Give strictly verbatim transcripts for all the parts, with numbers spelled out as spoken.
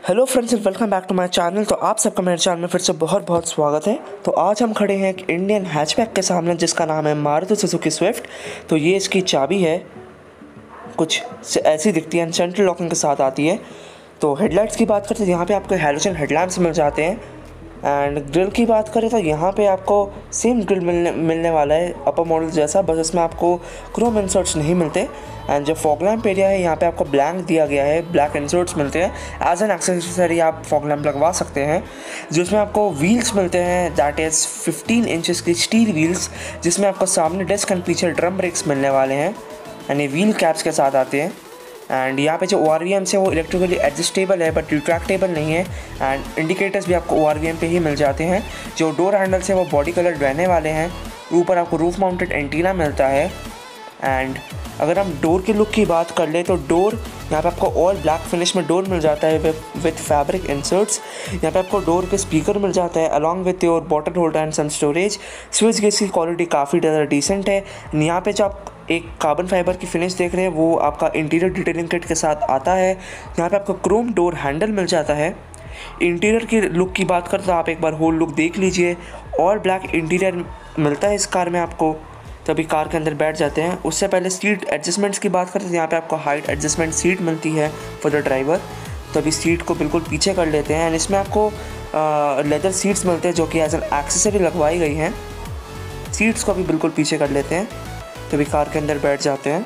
Hello friends and welcome back to my channel. तो आप सबका मेरे चैनल में फिर से बहुत बहुत स्वागत है। तो आज हम खड़े हैं एक इंडियन हैचबैक के सामने जिसका नाम है मारुति सुजुकी स्विफ्ट। तो ये इसकी चाबी है, कुछ ऐसी दिखती है, सेंट्रल लॉकिंग के साथ आती है। तो हेडलाइट्स की बात करते हैं, यहाँ पे आपको हैलोजन हेडलैम्प्स मिल जाते हैं। एंड ग्रिल की बात करें तो यहाँ पे आपको सेम ग्रिल मिलने मिलने वाला है अपर मॉडल जैसा, बस इसमें आपको क्रोम इंसर्ट्स नहीं मिलते। एंड जो फॉग लैम्प एरिया है यहाँ पे आपको ब्लैंक दिया गया है, ब्लैक इंसर्ट्स मिलते हैं। एज एन एक्सेसरी आप फॉग लैम्प लगवा सकते हैं, जिसमें आपको व्हील्स मिलते हैं दैट इज़ फिफ्टीन इंचेस की स्टील व्हील्स, जिसमें आपको सामने डिस्क एंड पीछे ड्रम ब्रेक्स मिलने वाले हैं। एंड ये व्हील कैप्स के साथ आते हैं। एंड यहाँ पे जो ओ आर वी एम्स है वो इलेक्ट्रिकली एडजस्टेबल है बट रिट्रैक्टेबल नहीं है। एंड इंडिकेटर्स भी आपको ओ आर वी एम पे ही मिल जाते हैं। जो डोर हैंडल्स है वो बॉडी कलर रहने वाले हैं। ऊपर आपको रूफ माउंटेड एंटीना मिलता है। एंड अगर हम डोर के लुक की बात कर ले तो डोर यहाँ पे आपको ऑल ब्लैक फिनिश में डोर मिल जाता है विथ फैब्रिक इंसर्ट्स। यहाँ पे आपको डोर पे स्पीकर मिल जाता है along with your bottle holder and some storage. Switch gates की क्वालिटी काफ़ी ज़्यादा डिसेंट है। यहाँ पे जो आप एक कार्बन फाइबर की फिनिश देख रहे हैं वो आपका इंटीरियर डिटेलिंग किट के साथ आता है। यहाँ पे आपको क्रोम डोर हैंडल मिल जाता है। इंटीरियर की लुक की बात करते तो आप एक बार होल लुक देख लीजिए। और ब्लैक इंटीरियर मिलता है इस कार में आपको। तभी कार के अंदर बैठ जाते हैं। उससे पहले सीट एडजस्टमेंट्स की बात करते हैं तो यहाँ पे आपको हाइट एडजस्टमेंट सीट मिलती है फॉर द ड्राइवर। तभी सीट को बिल्कुल पीछे कर लेते हैं। एंड इसमें आपको लेदर सीट्स मिलते हैं जो कि एज एन एक्सेसरी लगवाई गई हैं। सीट्स को भी बिल्कुल पीछे कर लेते हैं, तभी कार के अंदर बैठ जाते हैं।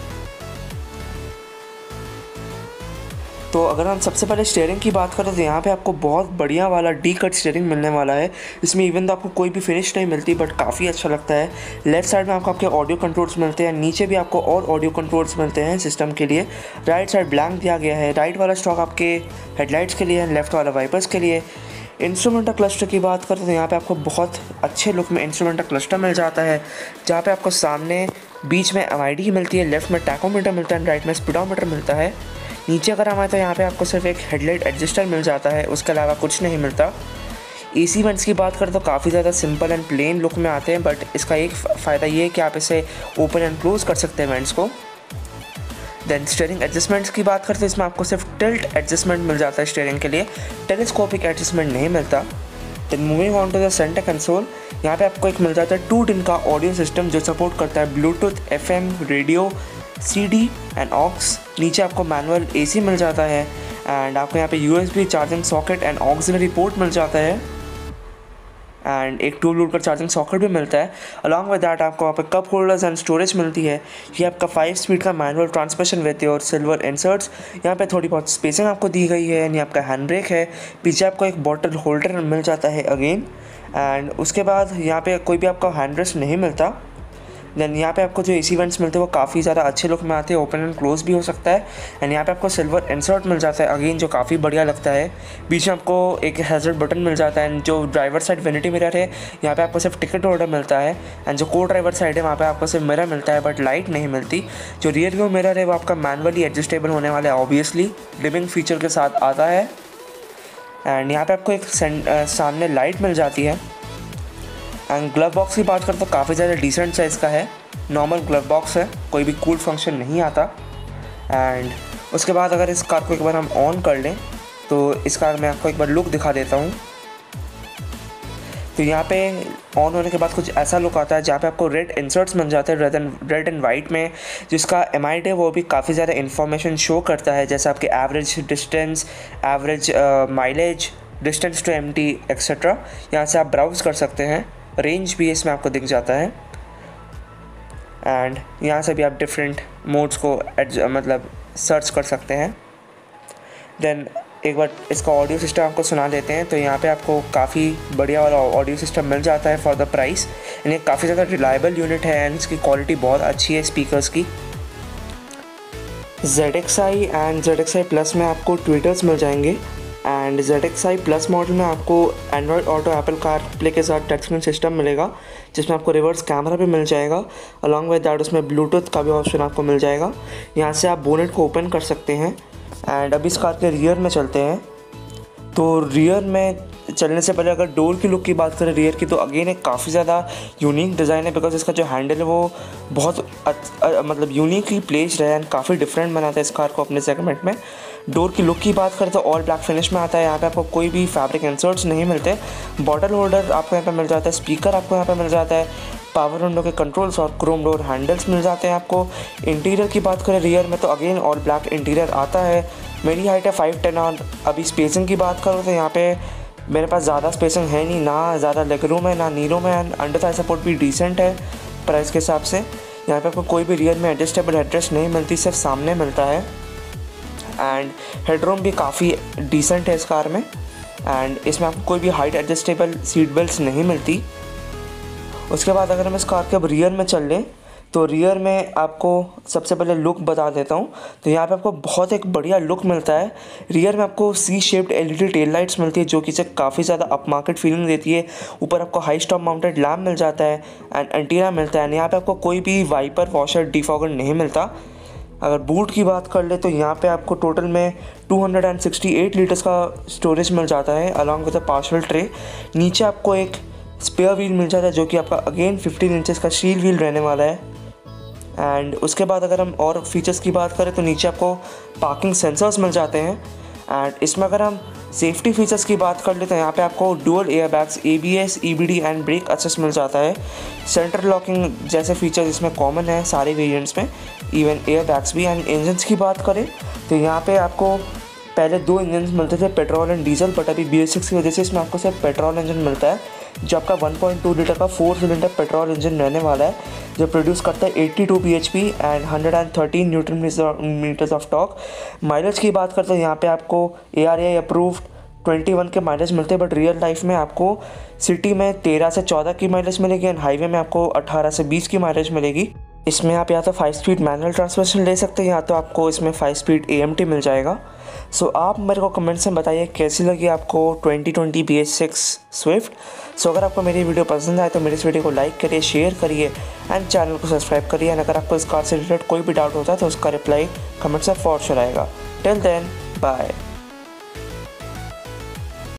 तो अगर हम सबसे पहले स्टीयरिंग की बात करें तो यहाँ पे आपको बहुत बढ़िया वाला डी कट स्टीयरिंग मिलने वाला है। इसमें इवन तो आपको कोई भी फिनिश नहीं मिलती बट काफ़ी अच्छा लगता है। लेफ्ट साइड में आपको आपके ऑडियो कंट्रोल्स मिलते हैं, नीचे भी आपको और ऑडियो कंट्रोल्स मिलते हैं सिस्टम के लिए। राइट साइड ब्लैंक दिया गया है। राइट वाला स्टॉक आपके हेडलाइट्स के लिए है, लेफ्ट वाला वाइपर्स के लिए। इंस्ट्रूमेंटल क्लस्टर की बात करते तो यहाँ पे आपको बहुत अच्छे लुक में इंस्ट्रूमेंटल क्लस्टर मिल जाता है, जहाँ पे आपको सामने बीच में एम आई डी मिलती है, लेफ्ट में टैकोमीटर मिलता है, राइट में स्पीडोमीटर मिलता है। नीचे अगर हम आए तो यहाँ पे आपको सिर्फ एक हेडलाइट एडजस्टर मिल जाता है, उसके अलावा कुछ नहीं मिलता। ए सी वेंट्स की बात करें तो काफ़ी ज़्यादा सिंपल एंड प्लेन लुक में आते हैं, बट इसका एक फ़ायदा ये है कि आप इसे ओपन एंड क्लोज़ कर सकते हैं वेंट्स को। देन स्टीयरिंग एडजस्टमेंट्स की बात करते हैं, इसमें आपको सिर्फ टिल्ट एडजस्टमेंट मिल जाता है स्टीयरिंग के लिए, टेलीस्कोपिक एडजस्टमेंट नहीं मिलता। Then moving on to the centre console, यहाँ पे आपको एक मिल जाता है टू डिन का ऑडियो सिस्टम जो सपोर्ट करता है Bluetooth, F M, radio, C D and aux. नीचे आपको मैनुअल ए सी मिल जाता है। एंड आपको यहाँ पे U S B charging socket and auxiliary port मिल जाता है। एंड एक टू वोल्ट का चार्जिंग सॉकेट भी मिलता है। अलॉन्ग विद दैट आपको वहाँ पे कप होल्डर्स एंड स्टोरेज मिलती है। ये आपका फाइव स्पीड का मैनुअल ट्रांसमिशन विद और सिल्वर इंसर्ट्स। यहाँ पे थोड़ी बहुत स्पेसिंग आपको दी गई है। यानी आपका हैंड ब्रेक है। पीछे आपको एक बॉटल होल्डर मिल जाता है अगेन। एंड उसके बाद यहाँ पे कोई भी आपका हैंड रेस्ट नहीं मिलता। देन यहाँ पे आपको जो एसी वेंट्स मिलते हैं वो काफ़ी ज़्यादा अच्छे लुक में आते हैं, ओपन एंड क्लोज भी हो सकता है। एंड यहाँ पे आपको सिल्वर इंसर्ट मिल जाता है अगेन, जो काफ़ी बढ़िया लगता है। बीच में आपको एक हैजर्ड बटन मिल जाता है। एंड जो ड्राइवर साइड वेनिटी मिरर है यहाँ पे आपको सिर्फ टिकट होल्डर मिलता है। एंड जो को ड्राइवर साइड है वहाँ पे आपको सिर्फ मिरर मिलता है बट लाइट नहीं मिलती। जो रियर व्यू मिरर है वो आपका मैनुअली एडजस्टेबल होने वाला है, ऑब्वियसली डिमिंग फीचर के साथ आता है। एंड यहाँ पर आपको एक सामने लाइट मिल जाती है। एंड ग्लव बॉक्स की बात करें तो काफ़ी ज़्यादा डिसेंट साइज़ का है, नॉर्मल ग्लव बॉक्स है, कोई भी कूल फंक्शन नहीं आता। एंड उसके बाद अगर इस कार को एक बार हम ऑन कर लें तो इस कार में आपको एक बार लुक दिखा देता हूँ। तो यहाँ पे ऑन होने के बाद कुछ ऐसा लुक आता है जहाँ पे आपको रेड इंसर्ट्स मिल जाते हैं, red and red and white में, जिसका एम आई डी है वो भी काफ़ी ज़्यादा इन्फॉर्मेशन शो करता है, जैसे आपके average distance, average mileage, distance to empty etcetera. यहाँ से आप ब्राउज़ कर सकते हैं। रेंज भी इसमें आपको दिख जाता है। एंड यहाँ से भी आप डिफरेंट मोड्स को मतलब सर्च कर सकते हैं। देन एक बार इसका ऑडियो सिस्टम आपको सुना देते हैं। तो यहाँ पे आपको काफ़ी बढ़िया वाला ऑडियो सिस्टम मिल जाता है फॉर द प्राइस। यानी काफ़ी ज़्यादा रिलायबल यूनिट है एंड इसकी क्वालिटी बहुत अच्छी है स्पीकर्स की। Z X I and Z X I plus में आपको ट्विटर्स मिल जाएंगे। And Z X I plus model में आपको Android Auto, Apple CarPlay के साथ टच स्क्रीन सिस्टम मिलेगा, जिसमें आपको रिवर्स कैमरा भी मिल जाएगा। अलॉन्ग विद दैट उसमें ब्लूटूथ का भी ऑप्शन आपको मिल जाएगा। यहाँ से आप बोनेट को ओपन कर सकते हैं। एंड अभी इस कार के रियर में चलते हैं। तो रियर में चलने से पहले अगर डोर की लुक की बात करें रियर की, तो अगेन एक काफ़ी ज़्यादा यूनिक डिज़ाइन है, बिकॉज इसका जो हैंडल है वो बहुत मतलब यूनिकली प्लेस्ड है एंड काफ़ी डिफरेंट बनाता है इस कार को अपने सेगमेंट में। डोर की लुक की बात करें तो ऑल ब्लैक फिनिश में आता है। यहाँ पे आपको कोई भी फैब्रिक इंसर्ट्स नहीं मिलते। बॉटल होल्डर आपको यहाँ पे मिल जाता है, स्पीकर आपको यहाँ पे मिल जाता है, पावर विंडो के कंट्रोल्स और क्रोम डोर हैंडल्स मिल जाते हैं आपको। इंटीरियर की बात करें रियर में तो अगेन ऑल ब्लैक इंटीरियर आता है। मेरी हाइट है फाइव टेन और अभी स्पेसिंग की बात करूँ तो यहाँ पे मेरे पास ज़्यादा स्पेसिंग है नहीं, ना ज़्यादा लेग रूम है ना नी रूम है। अंडर थाई सपोर्ट भी डिसेंट है प्राइस के हिसाब से। यहाँ पे आपको कोई भी रियर में एडजस्टेबल हेडरेस्ट नहीं मिलती, सिर्फ सामने मिलता है। एंड हेडरूम भी काफ़ी डिसेंट है इस कार में। एंड इसमें आपको कोई भी हाइट एडजस्टेबल सीट बेल्ट नहीं मिलती। उसके बाद अगर हम इस कार के अब रियर में चल लें तो रियर में आपको सबसे पहले लुक बता देता हूँ। तो यहाँ पे आपको बहुत एक बढ़िया लुक मिलता है। रियर में आपको C shaped LED tail lights मिलती है जो कि इसे काफ़ी ज़्यादा अप मार्केट फीलिंग देती है। ऊपर आपको हाई स्टॉप माउंटेड लैम्प मिल जाता है एंड एंटीना मिलता है। यहाँ पे आपको कोई भी वाइपर वॉशर डिफॉगर नहीं मिलता। अगर बूट की बात कर ले तो यहाँ पे आपको टोटल में टू सिक्सटी एट लीटर्स का स्टोरेज मिल जाता है along with a parcel tray. नीचे आपको एक स्पेयर व्हील मिल जाता है जो कि आपका अगेन फिफ्टीन इंचेस का स्टील व्हील रहने वाला है। एंड उसके बाद अगर हम और फीचर्स की बात करें तो नीचे आपको पार्किंग सेंसर्स मिल जाते हैं। एंड इसमें अगर हम सेफ्टी फीचर्स की बात कर ले तो यहाँ पे आपको dual air bags, A B S, E B D and brake assist मिल जाता है। सेंटर लॉकिंग जैसे फीचर्स इसमें कॉमन है सारे वेरिएंट्स में, इवन एयर बैग्स भी। एंड इंजन्स की बात करें तो यहाँ पे आपको पहले दो इंजन मिलते थे, पेट्रोल एंड डीजल, बट अभी बी एस सिक्स की वजह से इसमें आपको सिर्फ पेट्रोल इंजन मिलता है जो आपका वन पॉइंट टू लीटर का फोर सिलेंडर पेट्रोल इंजन रहने वाला है जो प्रोड्यूस करता है eighty two B H P and one thirteen newton metres of torque. Mileage की बात करते हैं यहाँ पे आपको A R A approved twenty one के माइलेज मिलते हैं, बट रियल लाइफ में आपको सिटी में तेरह से चौदह की माइलेज मिलेगी एंड हाईवे में आपको अठारह से बीस की माइलेज मिलेगी। इसमें आप या तो फाइव स्पीड मैनुअल ट्रांसमिशन ले सकते हैं या तो आपको इसमें five speed A M T मिल जाएगा। सो so, आप मेरे को कमेंट्स में बताइए कैसी लगी आपको twenty twenty B S six Swift. So अगर आपको मेरी वीडियो पसंद आए तो मेरे इस वीडियो को लाइक करिए, शेयर करिए एंड चैनल को सब्सक्राइब करिए। एंड अगर आपको इस कार से रिलेटेड कोई भी डाउट होता है तो उसका रिप्लाई कमेंट्स में फॉर श्योर आएगा। Till then bye.